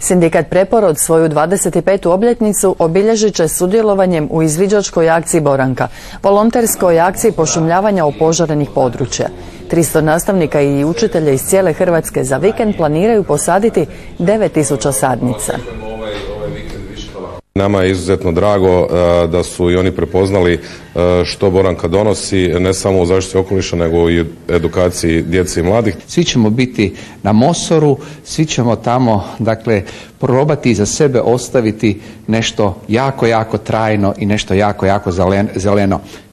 Sindikat Preporod svoju 25. obljetnicu obilježit će sudjelovanjem u izviđačkoj akciji Boranka, volonterskoj akciji pošumljavanja opožarenih područja. 300 nastavnika i učitelja iz cijele Hrvatske za vikend planiraju posaditi 9000 sadnica. Nama je izuzetno drago da su i oni prepoznali što Boranka donosi, ne samo u zaštiti okoliša, nego i edukaciji djece i mladih. Svi ćemo biti na Mosoru, svi ćemo tamo, dakle, probati za sebe ostaviti nešto jako, jako trajno i nešto jako, jako zeleno.